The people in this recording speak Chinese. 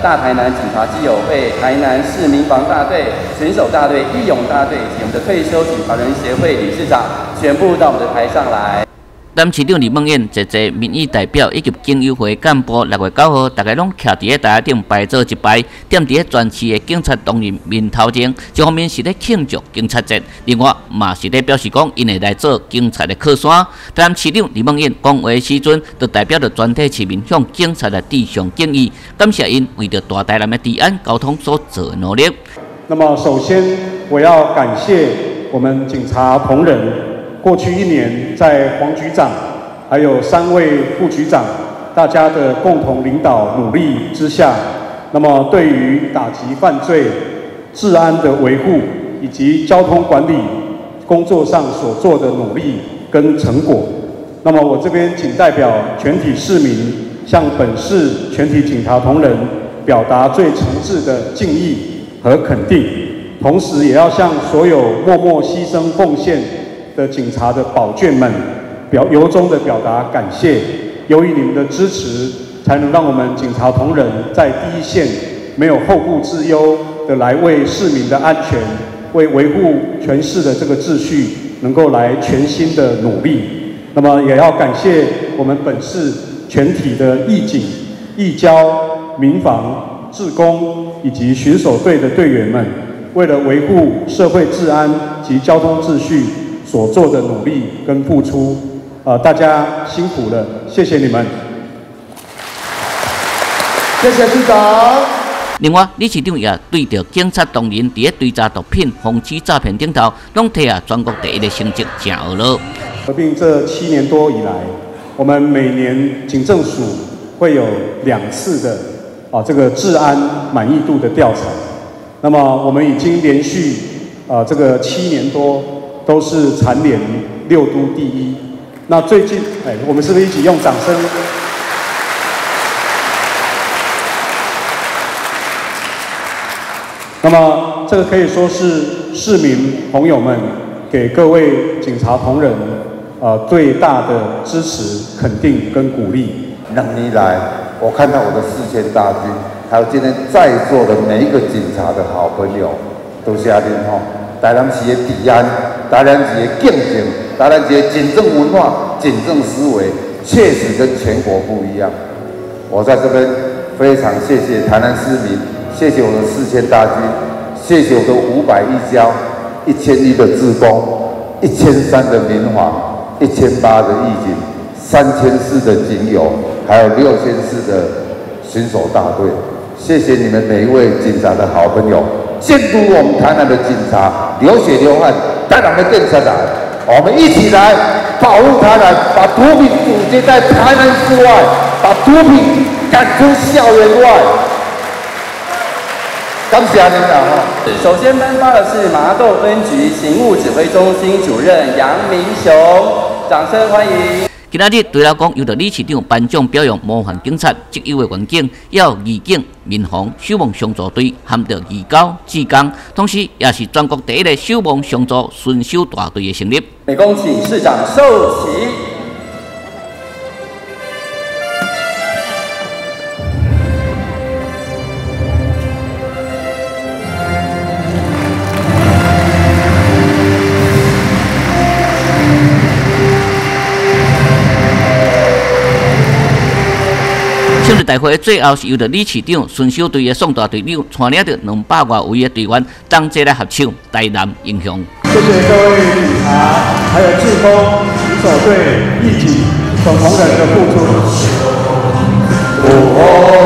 大台南警察基友会、台南市民防大队、选手大队、义勇大队以及我们的退休警察人协会理事长，全部到我们的台上来。 南市长李梦燕、一民意代表以及警友会干部6月9号，大家拢徛伫个台顶排做一排，踮伫个全市的警察同仁面头前。一方面是咧庆祝警察节，另外嘛是咧表示讲，因会来做警察的靠山。台南市长李梦燕讲话时阵，就代表着全体市民向警察的致上敬意，感谢因为着大台南的治安交通所做的努力。 那么，首先我要感谢我们警察同仁。 过去1年，在黄局长还有3位副局长大家的共同领导努力之下，那么对于打击犯罪、治安的维护以及交通管理工作上所做的努力跟成果，那么我这边仅代表全体市民，向本市全体警察同仁表达最诚挚的敬意和肯定，同时也要向所有默默牺牲奉献 的警察的宝眷们，由衷的表达感谢。由于你们的支持，才能让我们警察同仁在第一线没有后顾之忧的来为市民的安全、为维护全市的这个秩序，能够来全心的努力。那么也要感谢我们本市全体的义警、义交、民防、志工以及巡守队的队员们，为了维护社会治安及交通秩序 所做的努力跟付出，大家辛苦了，谢谢你们，谢谢市长。 另外，理事长也对着警察同仁伫个追查毒品、防治诈骗顶头，拢摕下全国第1的成绩，真骄傲。 合并这7年多以来，我们每年警政署会有2次的这个治安满意度的调查。那么我们已经连续这个7年多 都是蝉联6都第1。那最近，我们是不是一起用掌声？那么，这个可以说是市民朋友们给各位警察同仁最大的支持、肯定跟鼓励。 2年来，我看到我的4000大军，还有今天在座的每一个警察的好朋友，都是阿恁吼，台南市的治安。 台南市的竞争，台南市的警政文化、警政思维，确实跟全国不一样。我在这边非常谢谢台南市民，谢谢我的4000大军，谢谢我的500义交、1001的志工、1300的民防、1800的义警、3400的警友，还有6400的巡守大队。谢谢你们每一位警察的好朋友，监督我们台南的警察流血流汗。 台南的更下来，我们一起来保护台南，把毒品阻截在台南市外，把毒品赶出校园外。感谢领导哈。 首先颁发的是麻豆分局警务指挥中心主任杨明雄，掌声欢迎。 今仔日除了讲由着理事长颁奖表扬模范警察、职业的员警，也有义警、民防、守望相助队，含着义交、志工，同时也是全国第1的守望相助巡守大队的成立。 每恭请市长授旗。 胜利大会最后是由着理事长巡守队的送大队长带领着200多位的队员，同齐来合唱《台南英雄》。 谢谢各位警察，还有志工、巡守队、义警等同仁的付出。